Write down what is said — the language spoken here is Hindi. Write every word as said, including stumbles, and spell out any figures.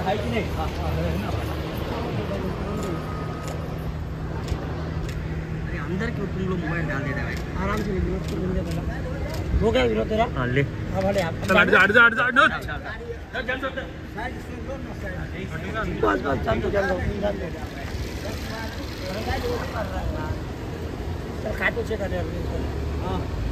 है कि नहीं? हाँ अंदर क्यों तुम लोग मोबाइल डाल देते भाई? आराम से विनोद को मिल जाएगा। हो गया विनोद तेरा? हाँ ले। हाँ भले आप। चल हट जा हट जा हट जा हट जा। चल चल चल। बस बस चल तो चल दो चल दो। चल खाटू से कर यार। हाँ।